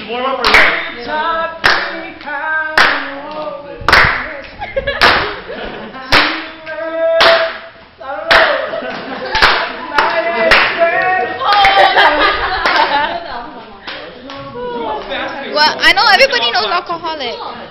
warm up or what? Well, I know everybody knows alcoholic.